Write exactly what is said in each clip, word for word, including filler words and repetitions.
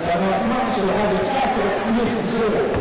l'avancement sur la de quatre minutes zéro.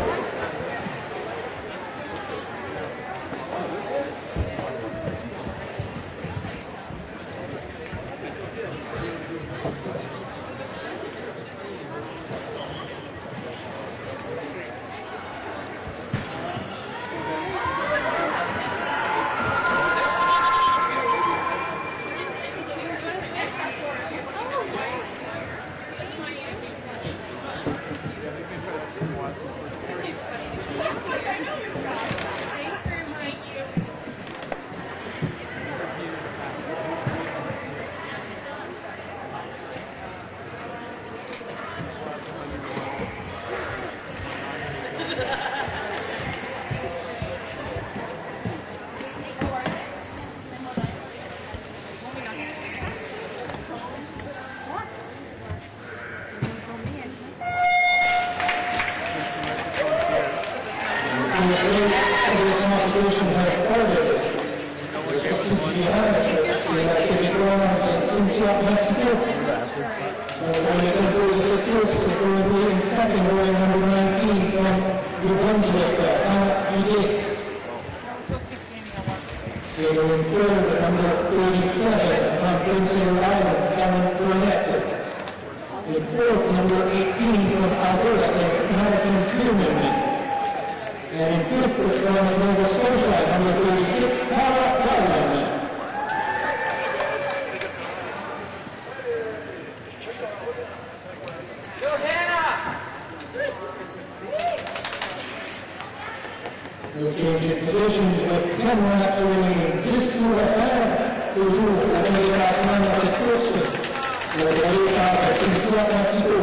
We'll change in positions with ten laps remaining. Just to the back, toujours avec les placements dans cette course. Vous voyez par Cynthia Antico.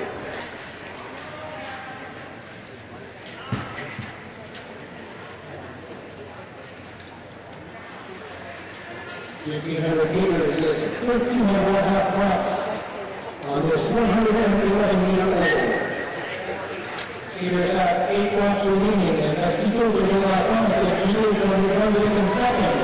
fifteen hundred meters is thirteen and a half laps on this one hundred eleven meter oval. There's uh, eight laps remaining, and Mexico is in our front, and Chile is going to run in second.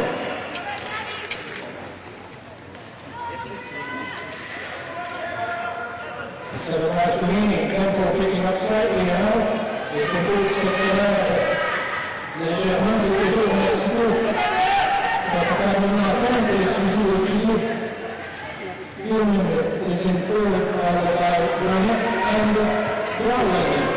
Seven laps remaining, tempo picking up slightly now. It concludes six légèrement, c'est toujours Mexico. Probablement front is toujours Chile. Human is in third, followed by Burnett and Brownlee.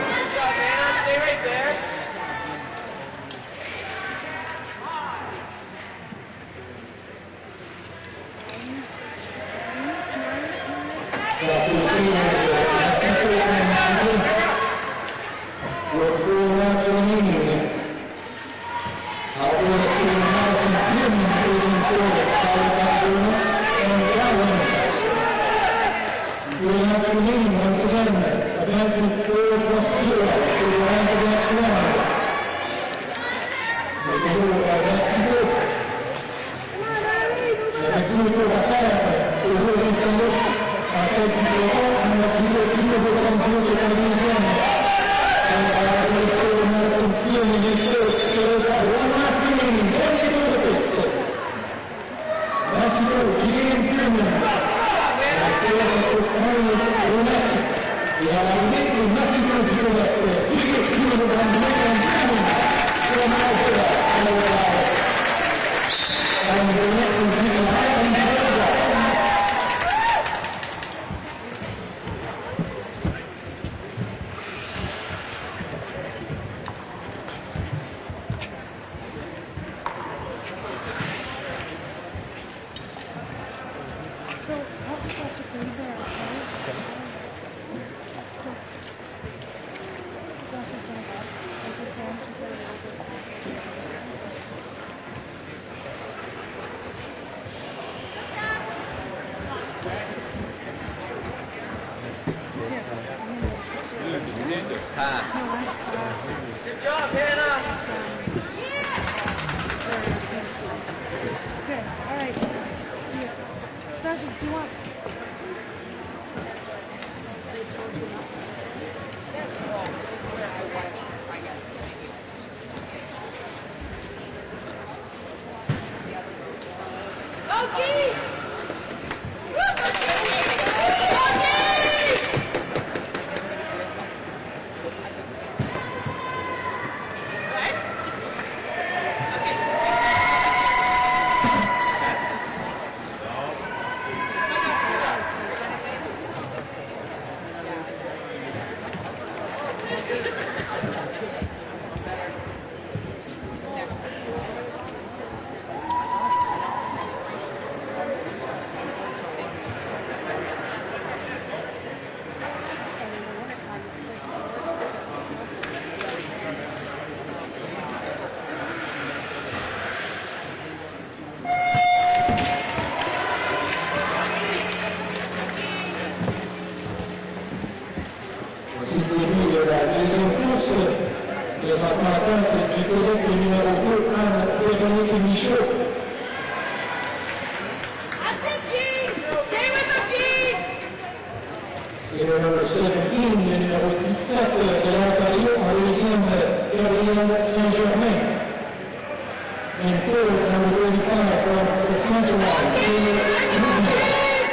third, number thirty-five from Saskatchewan, Taylor Movement.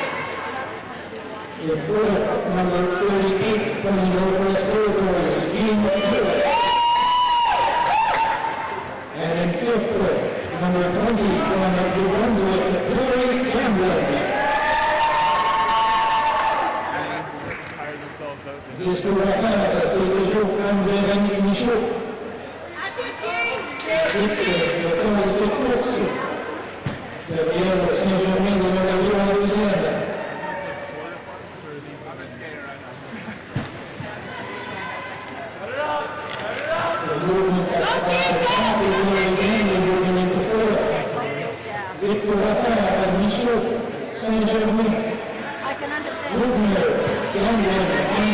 In fourth, number thirty-eight from the Northwest Territories, Gene Hewitt. And in fifth, number twenty from New Brunswick, Terry Cameron. This to wrap up, c'est le jour from Véronique Michaud. It's the temps de cette course. La bière Saint-Germain de Montréal en deuxième. Le mouvement à trente et le mouvement into four. Victor Raphaël, Michaud, Saint-Germain. I can understand. Rudner, Cameron, and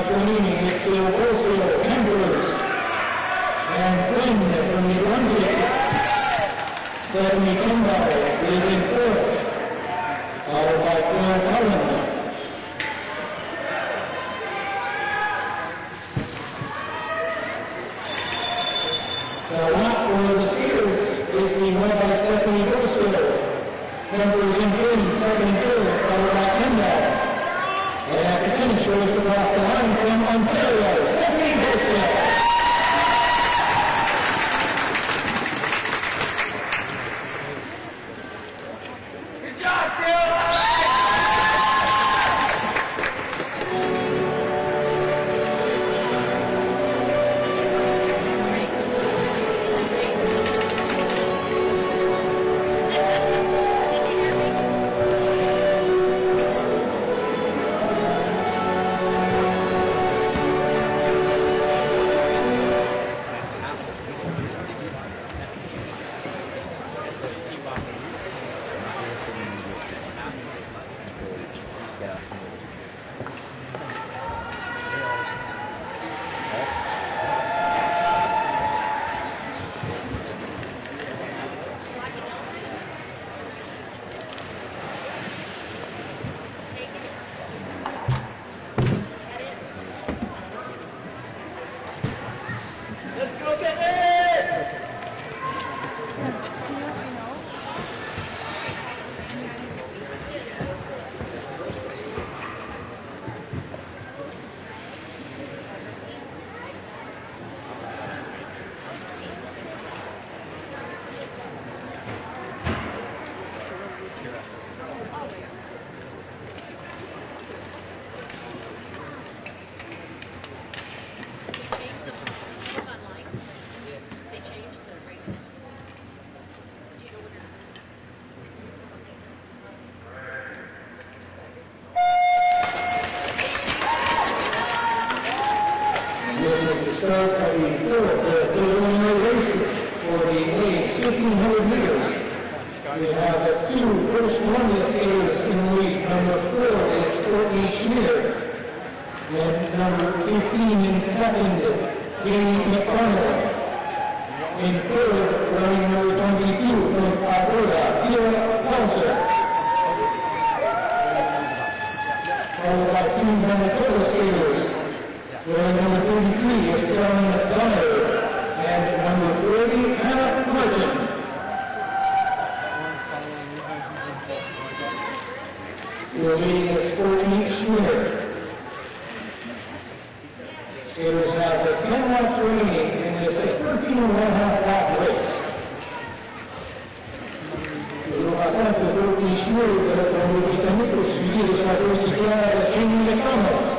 after winning, it's the Osio, Andrews, and Quinn from the Olympic. Stephanie Kimball is in fourth, followed by Claire Cullen. The lap for the Steelers is being led by Stephanie Osio. Numbers in green, second and third, followed by Kimball. And at the finish, goes across the line from Ontario, Stephanie Osio. Start of the fourth preliminary races for the age fifteen hundred meters. We have the two first Columbia skaters in the lead. Number four is Courtney Schmier. And number fifteen in second, Jamie McDonald. In third, running number twenty-two from Alberta, Kira Pelser. Followed by two Manitoba skaters. Wearing number thirty-three is Carolyn McDonough, and number thirty, Hannah Martin. We're leading the Courtney Schmier. Skaters have the ten laps remaining in this thirteen and one half lap race. Nous rappelons que Courtney Schmier de la Colombie-Britannique au suivi de sa coéquipière Jamie McDonald.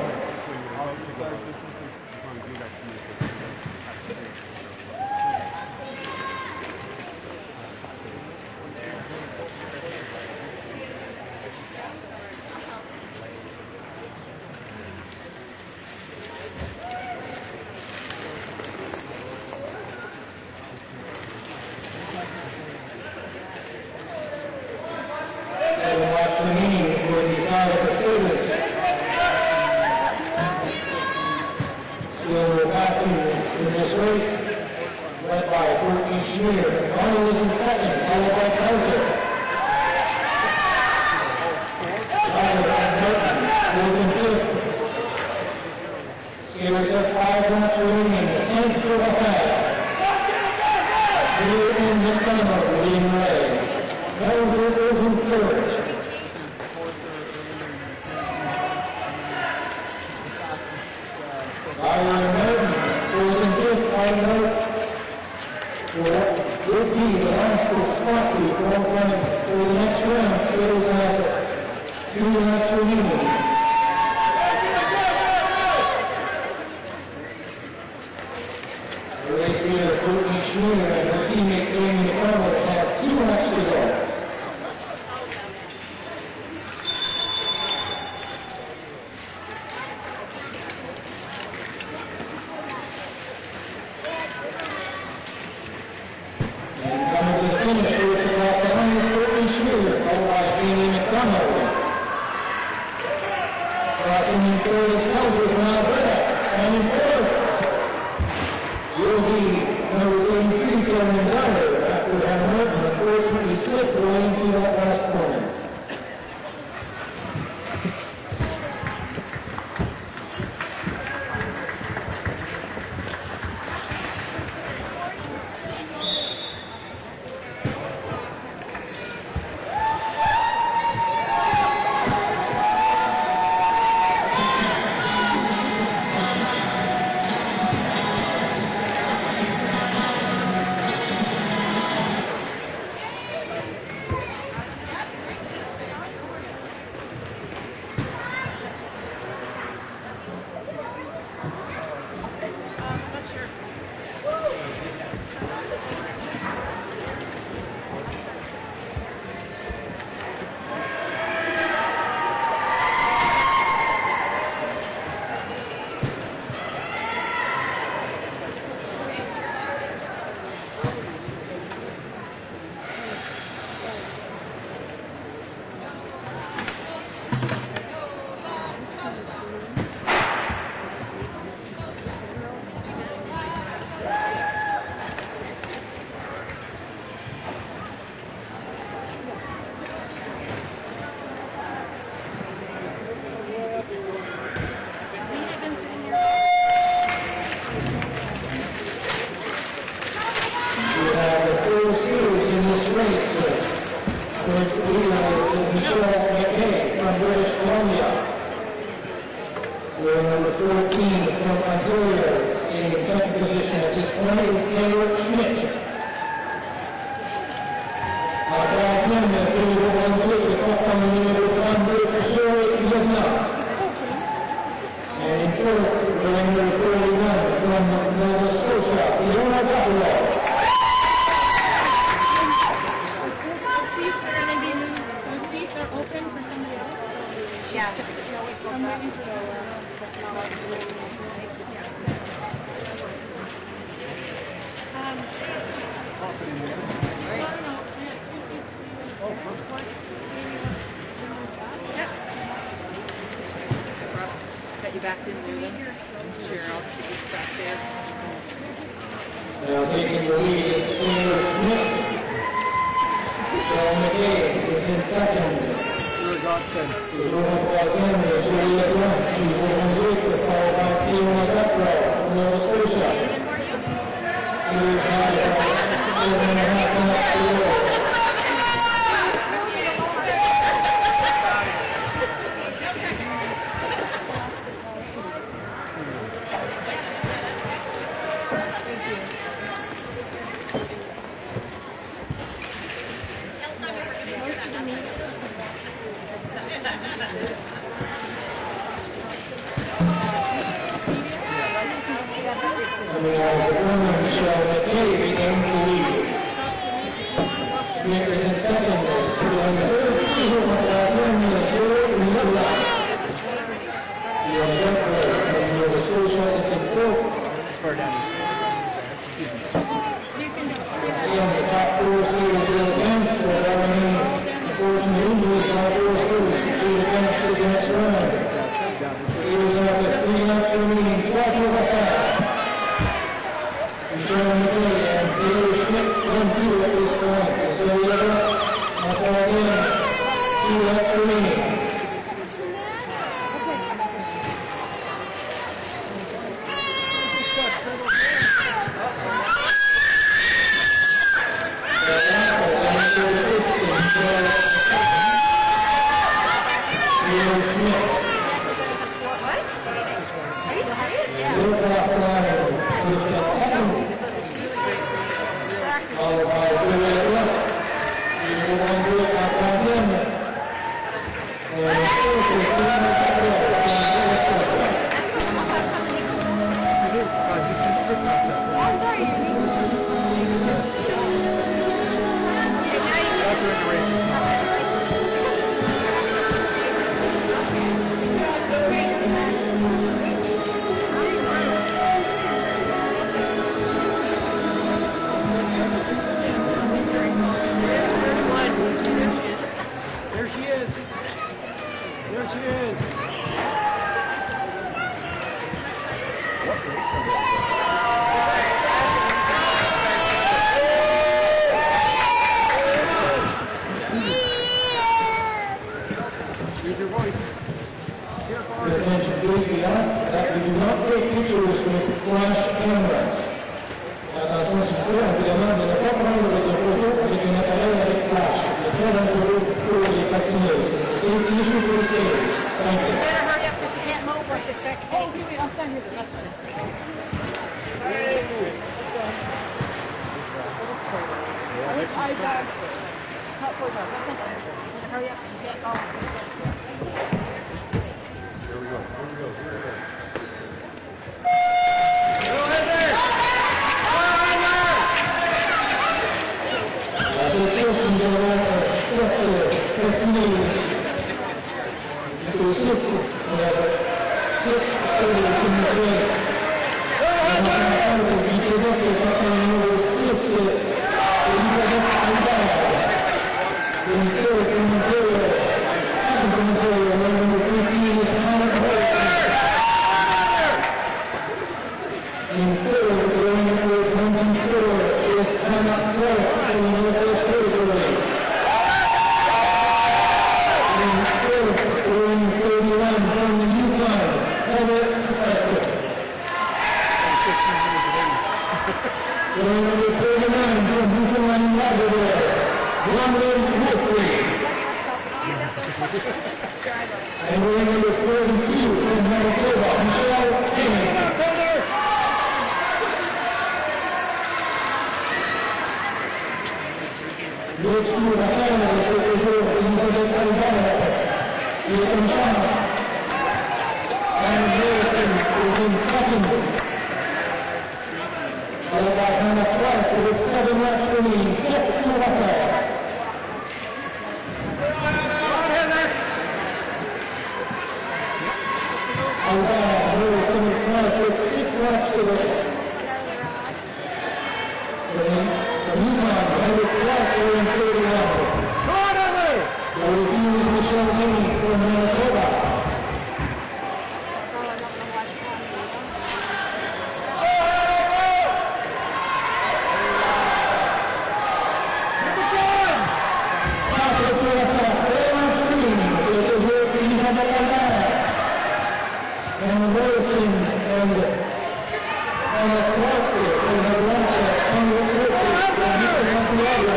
Crossing in third is Elvis Alberta. one is Taylor Schmidt. Atrás viene el número veintisiete, copa número André Josué Vietnam. And in fourth, the number forty-one from Nova Scotia, Fiona Gabriel. Those seats are open for somebody else? Yeah, just, you know, we go I'm back. waiting for the, The smell of the um, no, no, no, yeah, two seats for you. Oh, perfect. Yep. Got you back in moving. Sure, I'll stick you back there. Now taking the lead is Taylor Schmidt. Joe McKay is in second. Sure, Godson. The women's by ten is Julia Blunt. She's women's eighth, followed by Fiona Gabriel from Nova Scotia. Here's Gabriel, seven and a half minutes to go. Coming out of the women, Michelle McKay regains the lead. Schmidt is in second, two on the third, two on the third, Minnesota, Minnesota. Fiona Gabriel from Nova Scotia is in fourth. Far down. Excuse me. Again, the top four series will advance for any unfortunate injuries by four schools to advance to the next round. Here's our three laps remaining, twelve over five. Michelle McKay and Taylor Schmidt run through at this point. So we have up, up all in, two laps remaining. There she is. There she is. Use your voice. Your attention, please, we ask that you do not take pictures with flash cameras. La razón se fue ampliamente la propia de los productos de una carrera de flash. The children will do the vaccinated. Safety issue for the skaters. Thank you. Better hurry up because you can't move once it starts Oh, taking. wait, I'll stand here, that's fine. I, I, uh, cut for that, that's not bad. Better hurry up because you can't go. Here we go. Here we go. Here we go. La atención de la vaccinated. To assist the six skaters in the race. And I'm going to be directed by the number six, Elizabeth Andal. The third commentator, second commentator, number fifteen is Hannah Burton. In third, the number twenty-four is Hannah Clark from the Northwest Territories. In fourth, room thirty-one from the Yukon, Heather Patrick. Room number thirty-nine from Newfoundland and Labrador, London Woodbury. And room number forty-two from Manitoba, Michelle King. Stura Canada, il professore Elisabetta Alvaro, il Conciano, and Wilson is in second. Followed by Hannah Clark with seven laps remaining, sixth in the record. Alvaro, Wilson and Clark with six laps to go. The Nissan, Hannah Clark are in third round. The review is Michelle Henry from Manitoba. And Wilson and Anna Clark and her launcher on the court and Mister Montiago.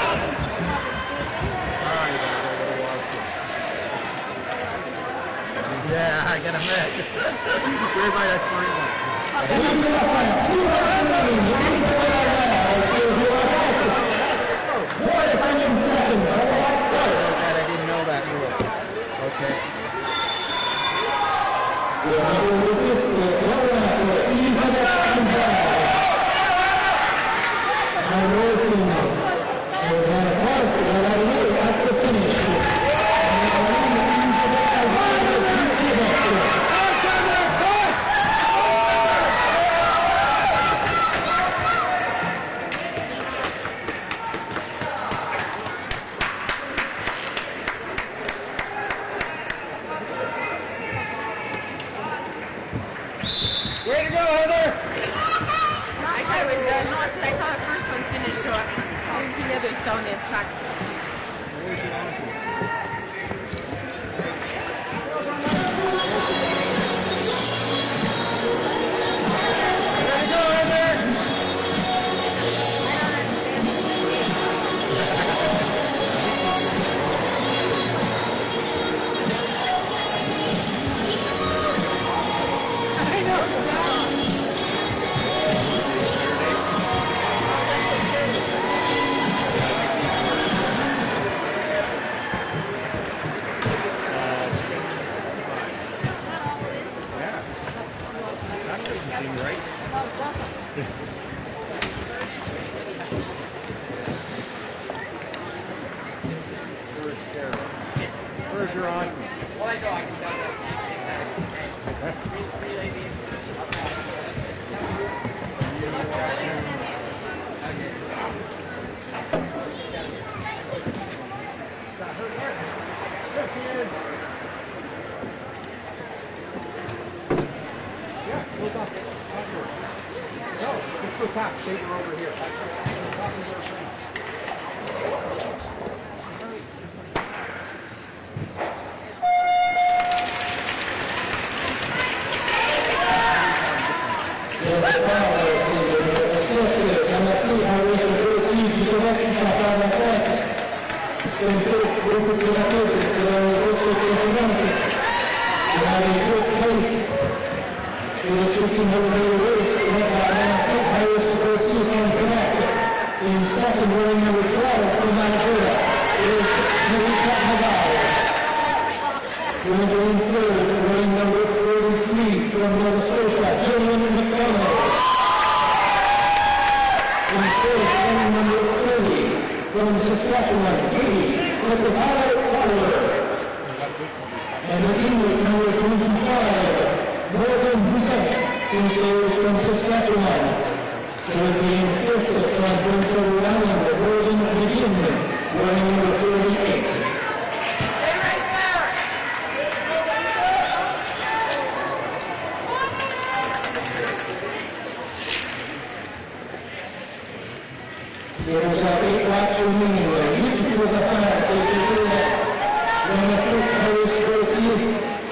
Yeah, I got a match. Where might I find one? I didn't know that rule. Okay. Way to go, Heather! I thought it was done. No, it's 'cause I saw the first one's finished, so I, the other's still in the truck. Way to go, Heather! I know! Where's your aunt? Well, I know, I can tell that. There she is. Yeah, look up. No, just go top. Shake her over here. From Saskatchewan, Katie, with the Tyler Waterloo. And the English number twenty-five, Morgan Bouquet, who is from Saskatchewan. Selecting fifth from Prince Edward Island, Morgan McGinn, wearing number thirty-eight. There's uh, eight laps remaining. Usually with a flag, they can do that when the first race goes in.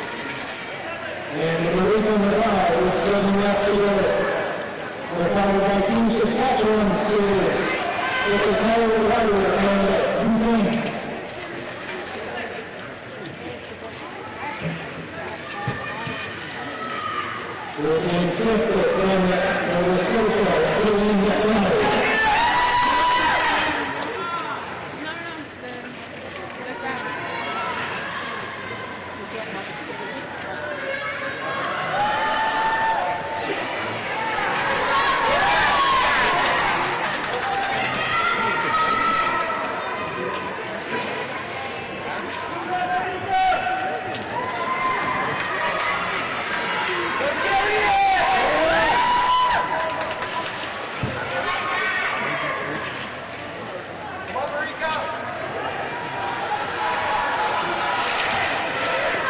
And the Rico Navarre with seven laps to go. They're followed by Team Saskatchewan Series with the Tyler Ryder and Boutin. We're in fifth from Nova Scotia, Billy McDonald.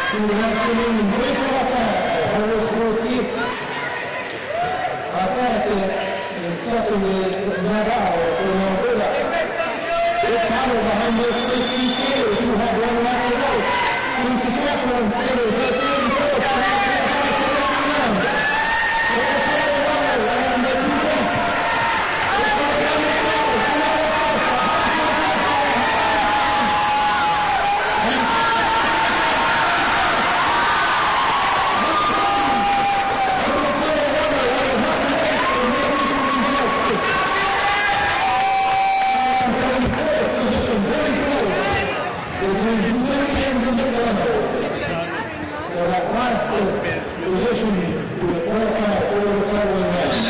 who has been in great attack, Harris Rossi. Attack in second is Nadal for Mongolia. It's followed behind those safety skaters who have one lap to go. In Saskatchewan, skaters are thirty-fourth. And the defense. Position to qualify for the following match.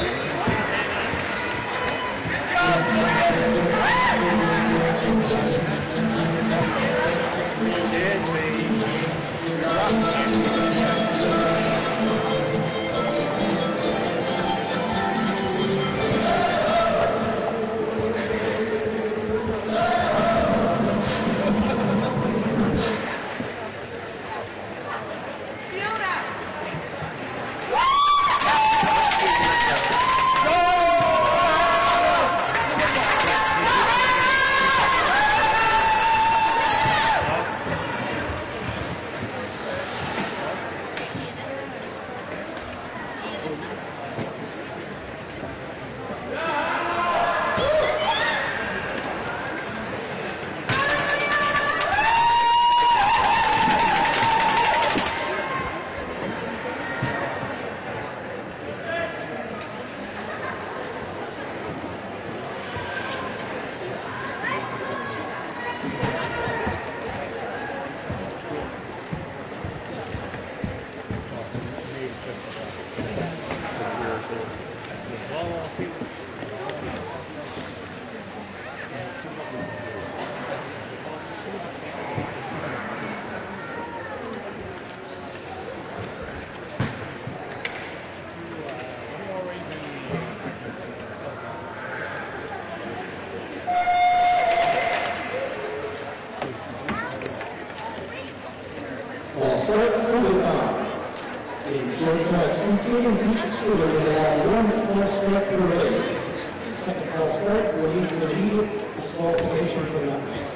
Including each shooter is allowed one false start per race. Second false start will lead to immediate disqualification from that race.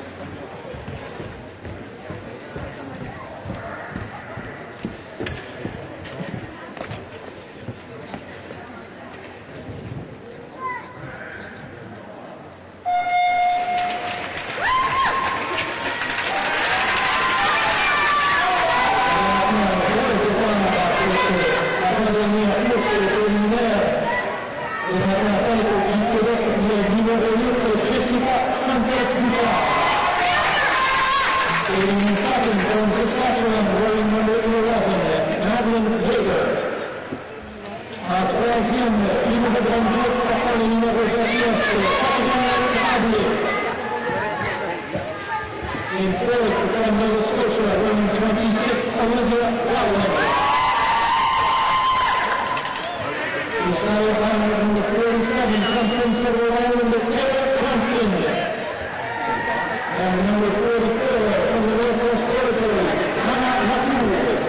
In third, from Nova Scotia, running twenty-six, Olivia Rowland. He's followed by number forty-seven, from Prince Edward Island, Taylor Thompson. And number forty-four, from the Northwest Territory, Hannah Latou.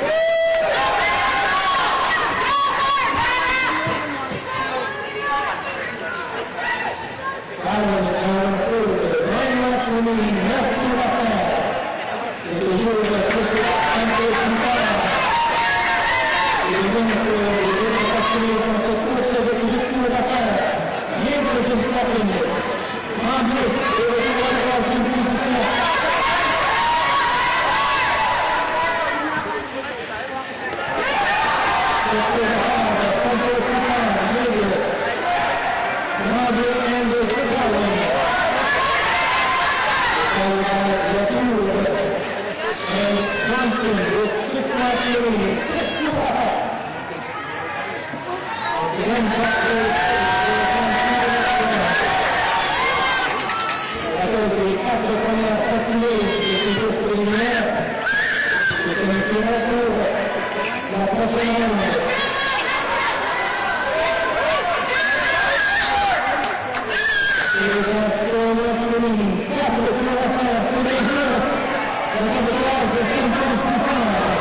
Following it now in third, nine laps remaining, Matthew Lafayette. It is yours at District Center Combined. It is in the field, it is the custody of the Corsa de District Lafayette. Yates is in second. Andre, it was one thousand three percent. Thank you.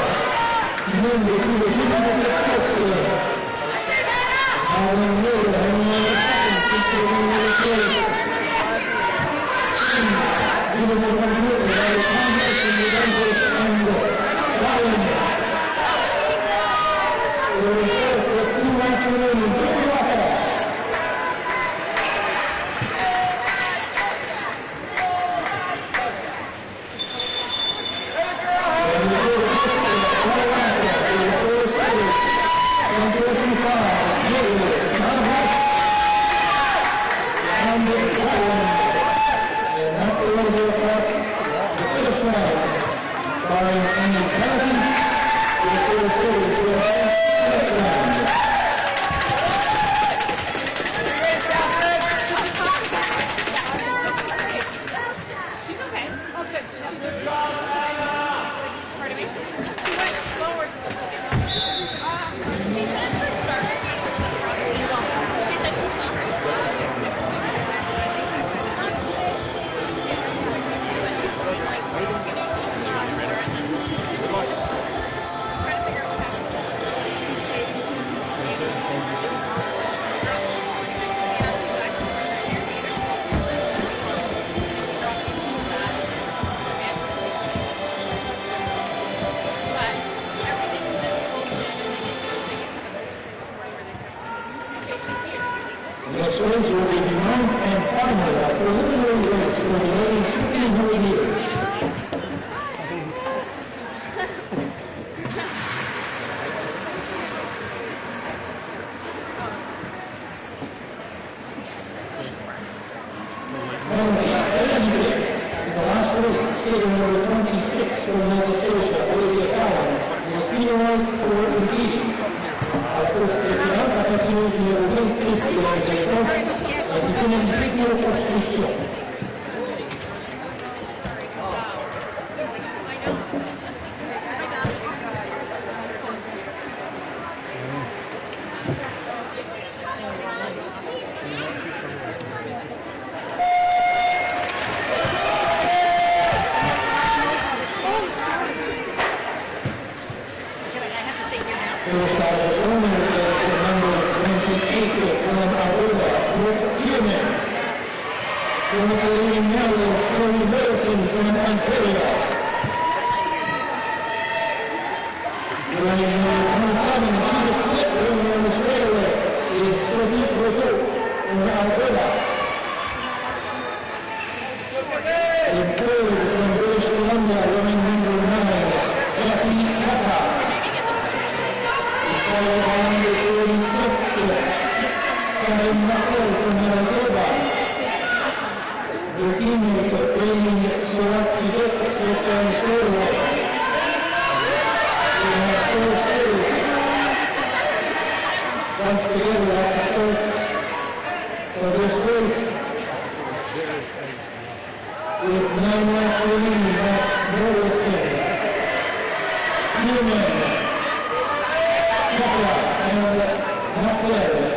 The next race will be the ninth and final preliminary race for the ladies fifteen hundred meters. The last race, skating number twenty-six from Nova Scotia, Olivia Allen, was penalized for impeding. Our first race out, la façon numéro vingt-six de la Jacques, a été une figure d'obstruction. First out of the owner is the number twenty-eight from Aruba, Rick Tierman. From the leading now is Corey Wilson from Ontario. Running number twenty-seven, she was split running on the straightaway, is Sylvie Breteau from Alberta. In third from British Columbia, running number nine, Jackie Kata. Number forty-six, Kevin Knuckle from Manitoba. Their teammate of Brayden Swarovski slipped on the straightaway. They have four skates. Once together at the start of this race. With nine laps remaining, that's Morrison, Newman, and Knuckle.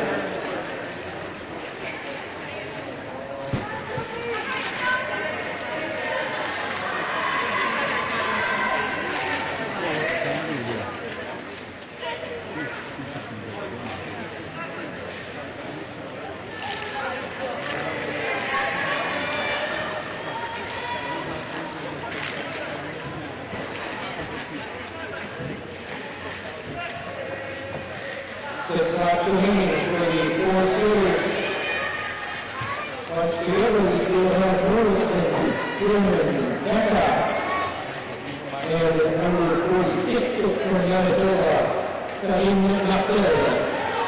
Six laps remaining for the four series. Once together, we still have Morrison, Tillman, Becca, and number forty-six from Manitoba, Karim Knuckle.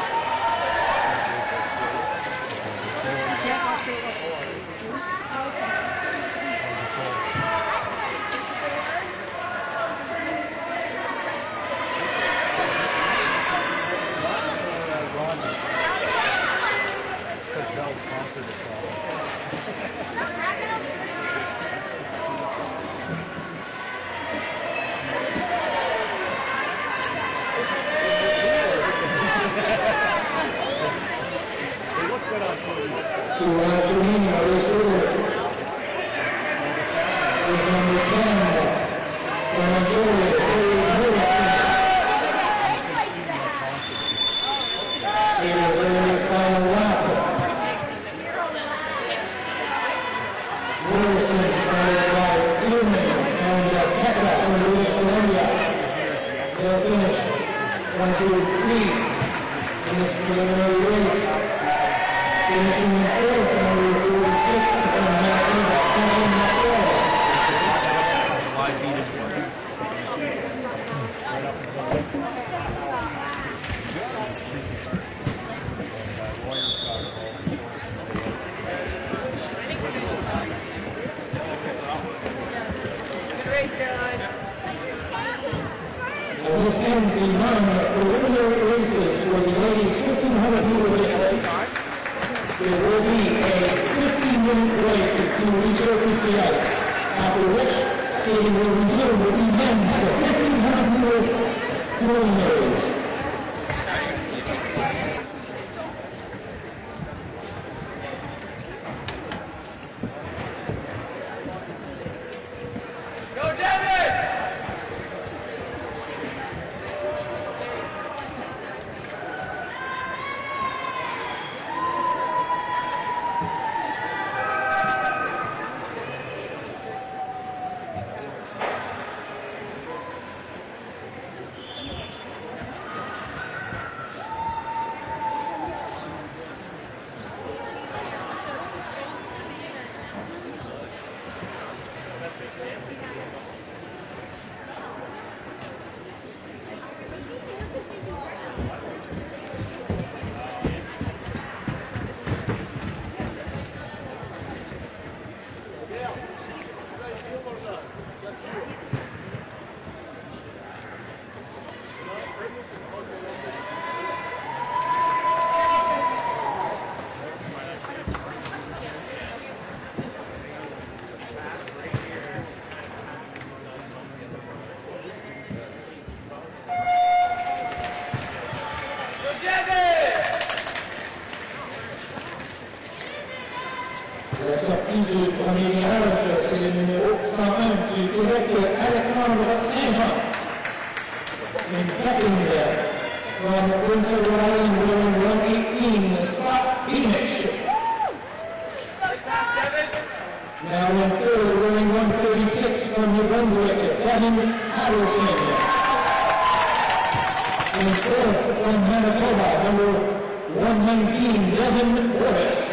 Two laps remaining, race order. With number ten, from Ontario, Corey Morrison. It is their final lap. Morrison followed by Tillman and Pekka from British Columbia. They'll finish one, two, three in this preliminary race. Finishing in fourth, number forty-six from Manitoba, Kevin Knuckle. Good race, Caroline. And this ends the non-preliminary races for the ladies fifteen hundred meter race. There will be a fifteen minute break to resurface the ice, after which Skating will resume with the men's fifteen hundred meter preliminaries. La sortie du premier virage, c'est le numéro cent un du Québec, Alexandre Saint-Jean. In second, from Prince Edward Island, wearing one eighteen, Scott Beamish. Now in third, wearing one thirty-six, from New Brunswick, Devin Harrison. In fourth, from Manitoba, number one nineteen, Devin Boris.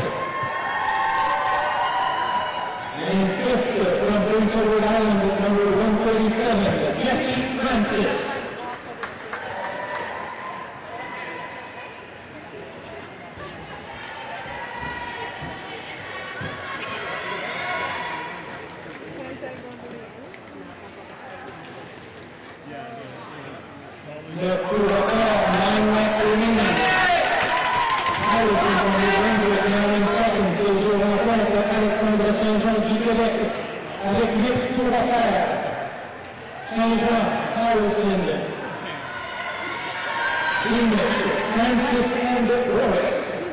And in fifth, from Prince Edward Island, number one thirty-seven, Jesse Francis. The Tour de France, nine laps remaining. Harrison from New Brunswick now in second, toujours en pointe, Alexandre Saint-Jean du Québec, avec huit tours à faire. Saint-Jean, Harrison, Beamish, Francis and Roberts.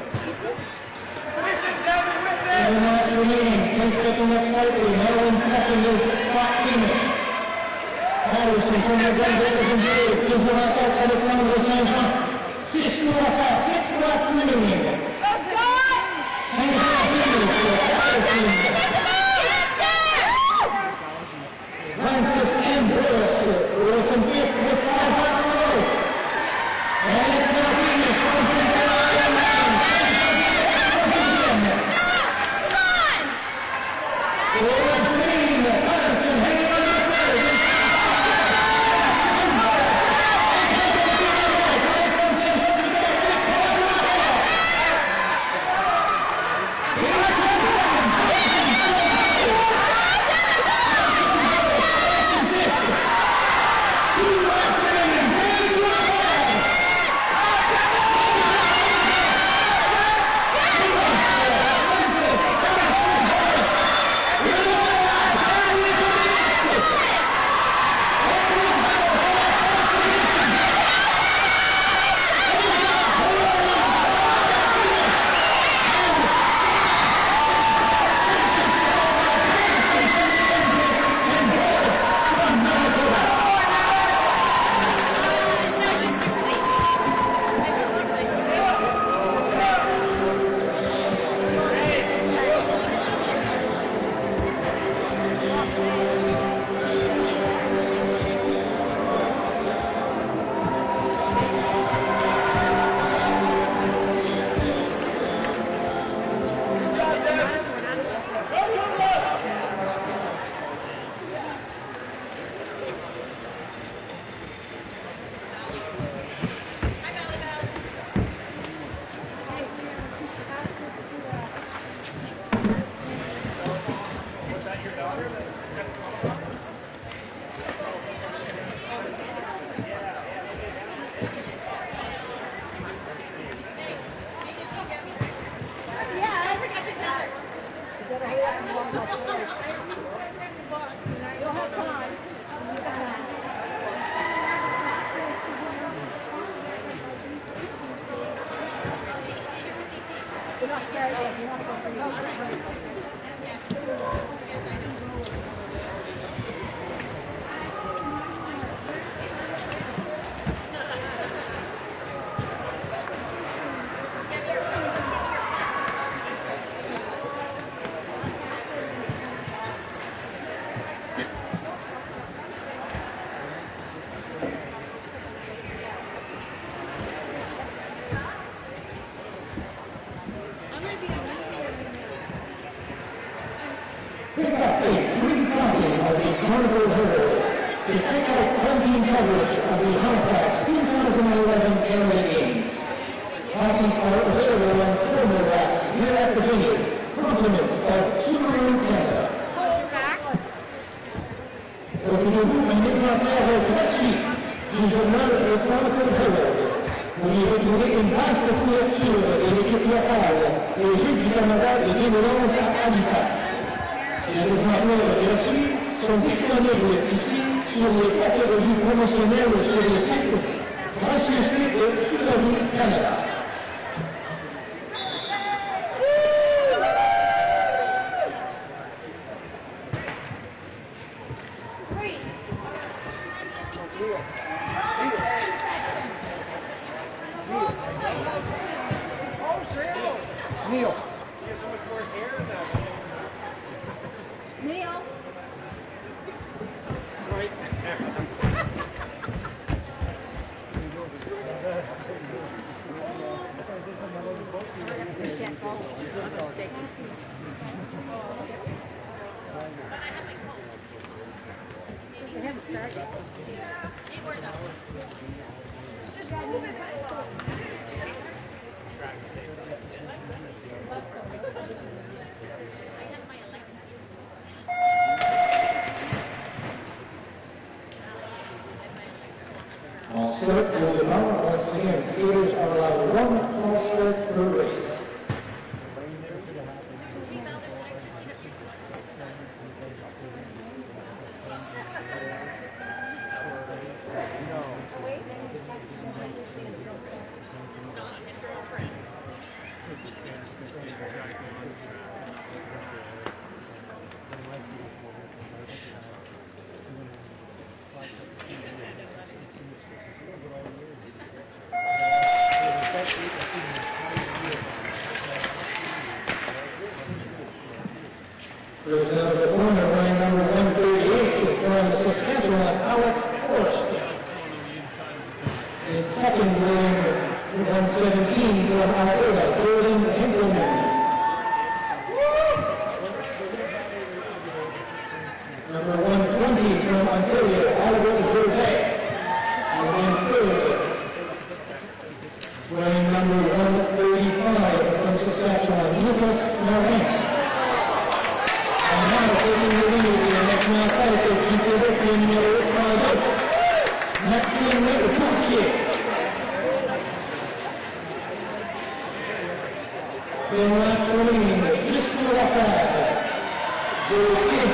Seven laps remaining, pace picking up slightly, now in second is Scott Beamish. Harrison from New Brunswick is in third, toujours en tête, Alexandre Saint-Jean. Six tours à faire, six laps remaining. Saint-Jean, Beamish, Harrison. Francis and Boris will compete with five laps to go. And it's now Beamish from Prince Edward Island. Harrison hanging on the third. Pick up a free copy of the Carnival Herald to check out campaign coverage of the Halifax two thousand eleven Area Games. Copies are available on promo racks here at the venue. Compliments of Subaru Canada. Retrouvez-vous un exemplaire gratuit du journal Le Chronicle Herald. Vous y retrouvez une vaste couverture de l'équipe locale et les Jeux du Canada de deux mille onze à Halifax. Les exemplaires gratuits sont disponibles ici sur les catégories promotionnelles sur le site Gracieuseté de Subaru Canada. Neil. He has so much more hair than that. Neil. Right. You can't go. I'm mistaken. They haven't started. Just move it along. On start for the moment, once again, skaters are allowed one false start per race. First out of the corner, running number one thirty-eight from Saskatchewan, Alex Horst. In second, running one seventeen from Alberta, Jordan Henkelman. Number one twenty from Ontario, Albert Gervais. And in third, running number one thirty-five from Saskatchewan, Lucas Laurent. Taking the lead in the next round fight of G P W numéro cent deux. Maxime Courtier. C'est la colline jusqu'au rafale. Gauthier.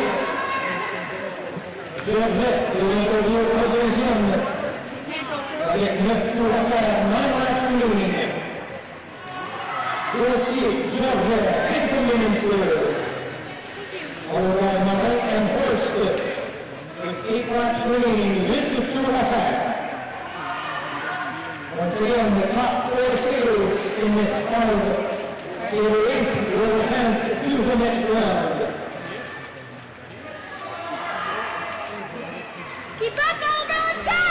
Gervais de l'interview au deuxième. Avec neuf tours à faire, même à la colline. Gauthier, Gervais, Henkelman in third. Followed by Marais and Horst, with eight laps remaining with the two and a half. Once again, the top four skaters in this final skater race will advance to the next round. Keep up, Eldon, go!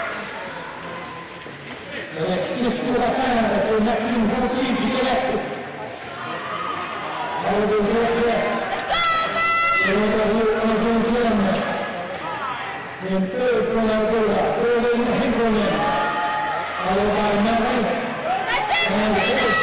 Avec six tours à faire, c'est Maxime Gauthier qui direct. Dans le deuxième. L'interview en deuxième. In third from Alberta, Jordan Henkelman. Followed by Marais and Horst.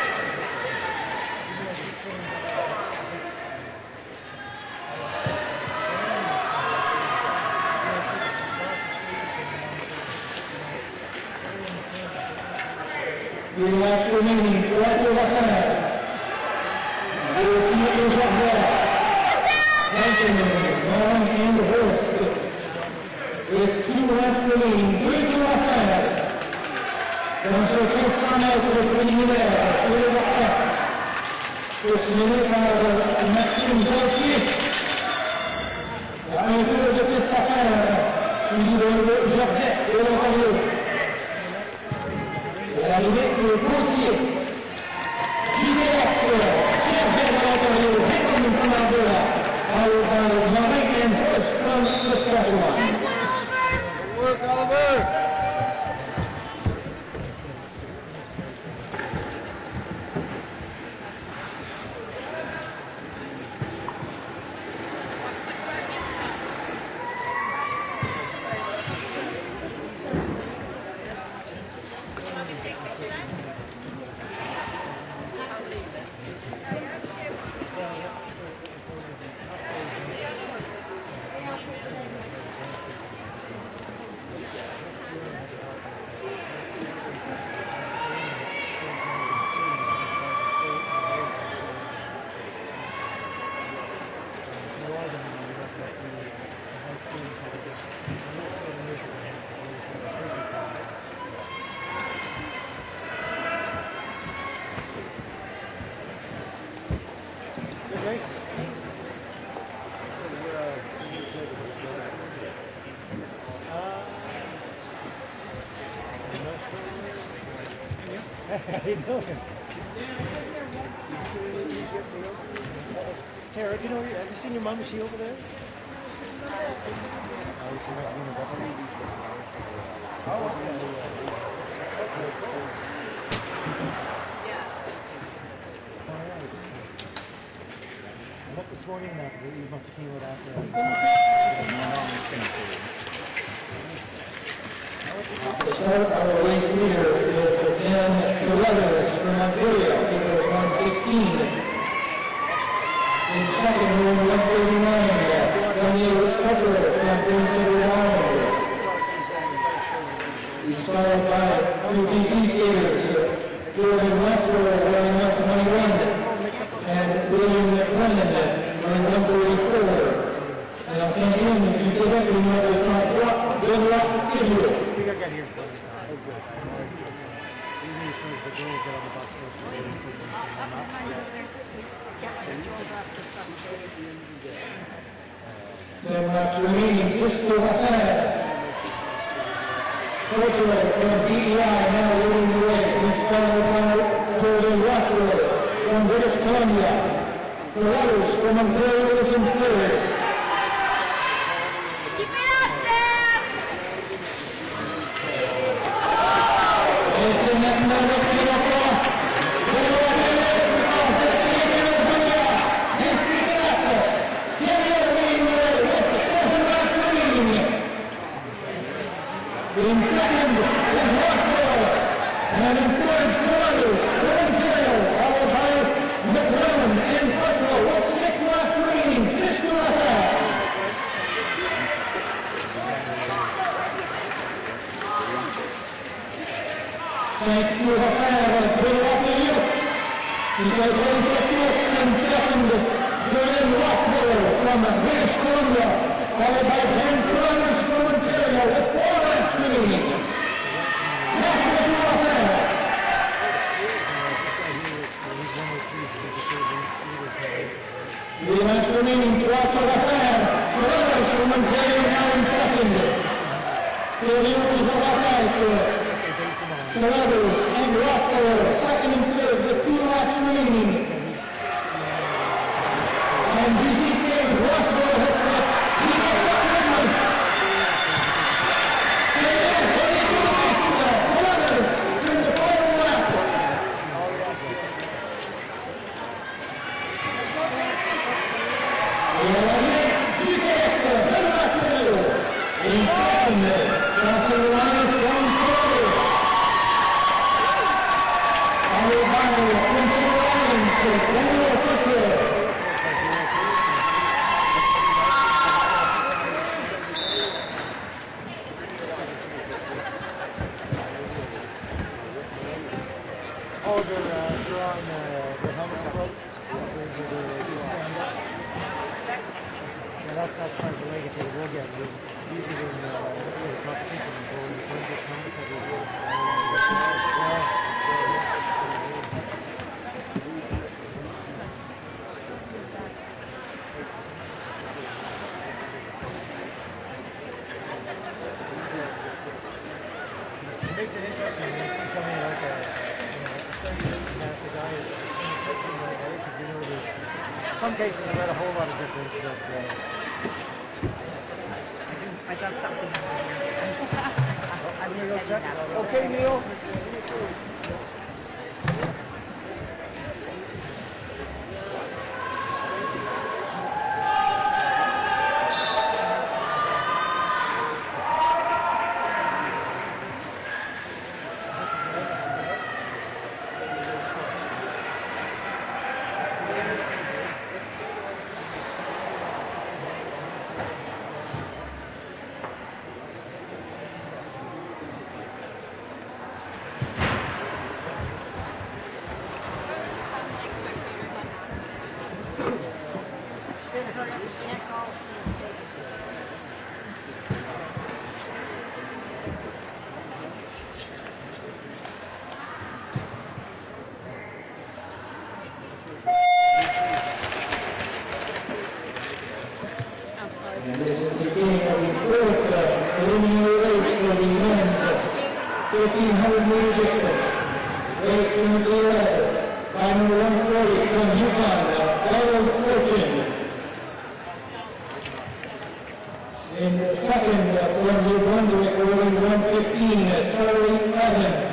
Three laps remaining, four tours à faire. Gauthier et Gervais. Henkelman, Marais and Horst. With two laps remaining, three tours à faire. Dans ce tour final pour le préliminaire, sur le Martin. Osmini par Maxime Gauthier. La peinture de Testafère, suivi de Georgette et l'Ontario. Et l'arrivée de Gauthier. Gilbert, Georgette de l'Ontario, Victor Commandera, followed by Jean-Luc and first from Saskatchewan. Good work, Oliver. How you doing? Tara, you know, have you seen your mom? Is she over there? Oh, she might be in the bathroom. Oh, okay. All right. I looked this morning that you must have came out To start our race leader is Ben Carruthers from Ontario, number one sixteen. In second, room one thirty-nine, Daniel Cutler from Prince Edward Island. He's followed by two B C skaters, Jordan Westward wearing one twenty-one, and William McLennan wearing one thirty-four. And I'll send him, if you get up, you know it's not rock, good luck to you. I think I got here. Oh, good. Usually as soon as the girls get on the bus first, they're going to put them Then laps remaining, Cisco Rafael. Portugal from D E I now leading the way. This followed by Jordan Westward from British Columbia. Carruthers from Ontario is in third. Keep it up, Sam! It's in that number to the floor. In second is Westward, and in third, Carruthers, Ontario, followed by McLennan and Portugal with six laps remaining. Cisco Rafael. Thank you, Rafael. Good luck to you. Congratulations in second, Jordan Westward from British Columbia, followed by Ben Carruthers from Ontario with four laps remaining. Next is Rafael. Three laps remaining, twelve for Rafael. Carruthers from Ontario now in second. Carruthers of Rafael. Carruthers and Westward, second and third with two laps remaining. And B C State Westward has set. He gets up quickly. Carruthers in the final lap. In second, South Carolina from Florida. Followed by Prince Edward Island, Daniel Cutler. Oh, they're, uh, they're on uh, the helmet approach. They're, they're, they're, they're stand up. Yeah, that's, that's part of the leg if they will get it. Usually in uh, the competition, they go in the front of the helmet because they will. Yeah. makes it interesting when you see something like a, you know, a thirty-eight and half the guy is in right away, because you know there's some cases there not a whole lot of difference, but uh, I got something over here. I'm I'm just gonna go heading check that it way. out. Okay, Neil. And this is the beginning of the fourth uh, preliminary race for the men's fifteen hundred meter distance. Race number eleven, final one forty from Yukon, Donald Fortune. In the second, uh, from New Brunswick, rolling one fifteen, uh, Charlie Evans.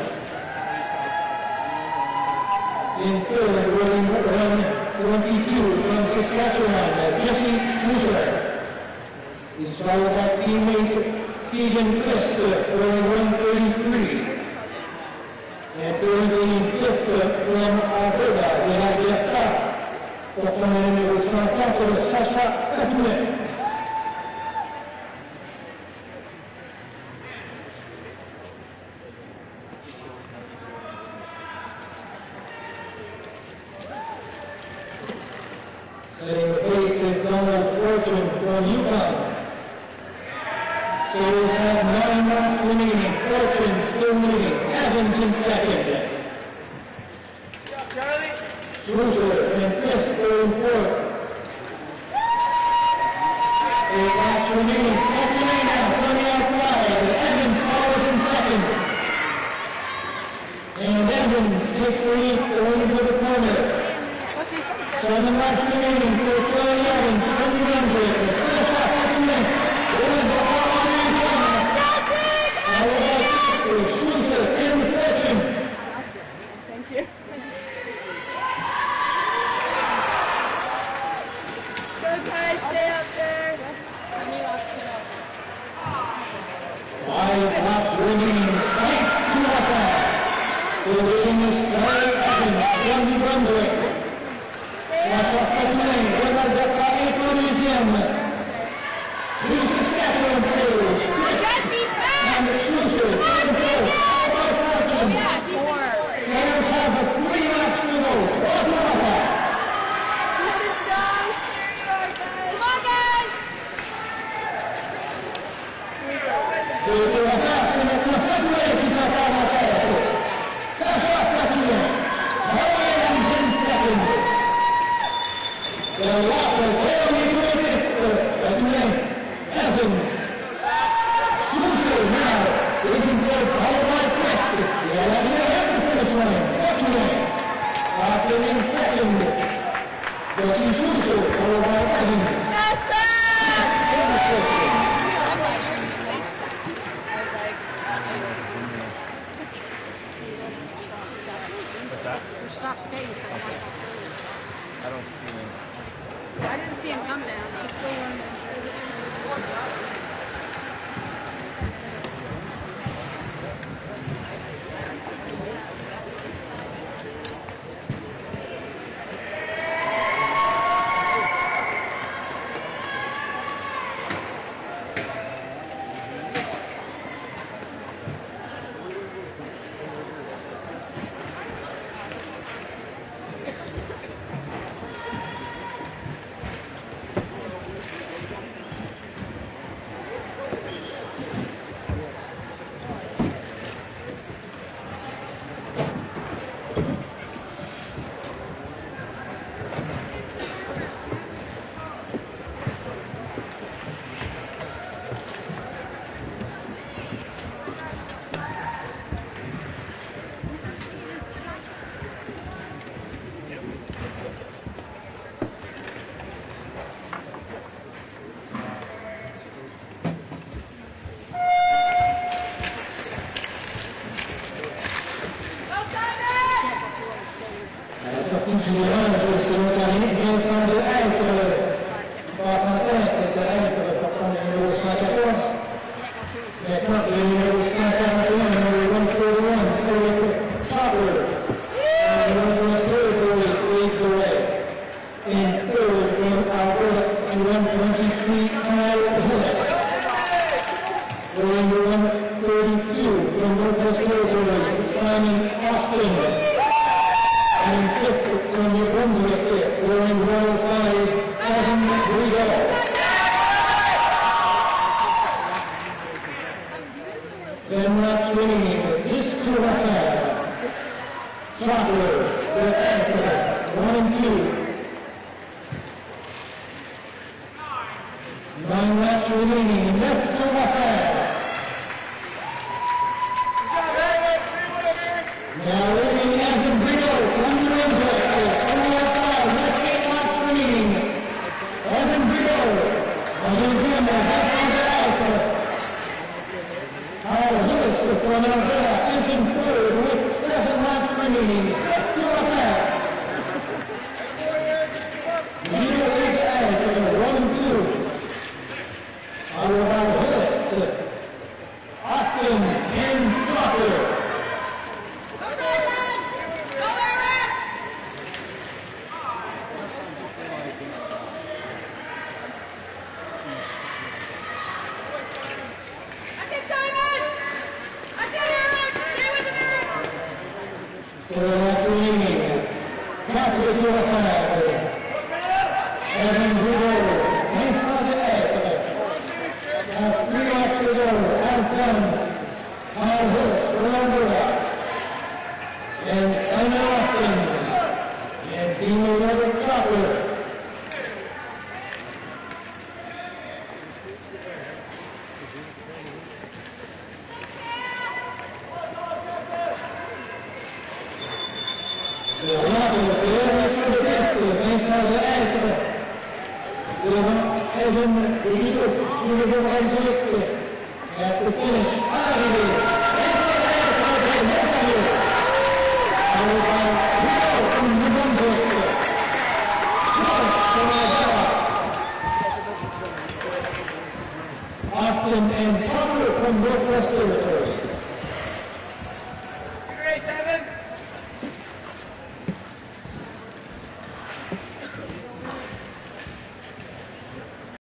In third, rolling one twenty-two from Saskatchewan, uh, Jesse Musser. He's followed by teammate Keegan Christ, rolling one thirty-three. And currently in fifth uh, from Alberta, we have Jeff Tuck. Performing in the Saskatchewan, Sasha Katunek. Setting the pace is Donald Fortune from Yukon. Series have nine laps remaining. Fortune still leading. Evans in second. Charlie. Schusser and Fisk are in fourth. Eight laps remaining. Fortune now from the outside. Evans follows in second. And Evans takes the lead going to the corner. Seven laps remaining for Charlie Evans from New Brunswick. Finish off Fortune. Followed by Schusser in the section. Thank you. Go Ty, stay up there. Five laps remaining. Thanks to Waka. The leading is Charlie Evans from New Brunswick. Watch off the lane. Bernard Waka, April Museum. New Saskatchewan Stage. And Schusser in fourth. Followed by Fortune. Sailors have a three laps to go. Off to Waka. Dopo la passa nel confronto si saltava a terra. Sasha Katunek. Evans in second. The lap of very greatest Katunek. Evans. Schusser now is in third, followed by Christ. The eleven at the finish line. Katunek. Passing in second. Jesse Schusser, followed by Evans. In the circle. Stop skating so much. I don't see him. I didn't see him come down. He's still running. Sicuramente simultaneamente sono le altre, passa a testa, le altre, per quando mi devo stare a posto, e qua se mi devo stare a posto, mi devo one forty-one, Chopper, and one thirty-four stays away. In third, from Alberta, and one twenty-three, Kyle Hillis. Going to one thirty-two, from Northwest Territories, Simon Austin. And fifth from New Brunswick, wearing one oh five, Evan Riedel. Then laps remaining, just to the half. Chocolate, the Anchor, one and two. Nine laps remaining, left to the half. Now leading Evan Riedel from New Brunswick, four oh five, left eight laps remaining. Evan Riedel, Alexander, half on the Alpha. Kyle Hillis from Alberta is in third with seven laps remaining, set to a half. Riedel is ahead, one and two. Alabama Hillis, Austin, and Chopper. So that's remaining. Catholic to the half. Evan Riedel, nice on the egg. Has three laps to go, as done. Kyle Hillis from Alberta. And Simon Austin. And Team eleven Chopper. Evan Riedel, New Brunswick, at the finish, out of here.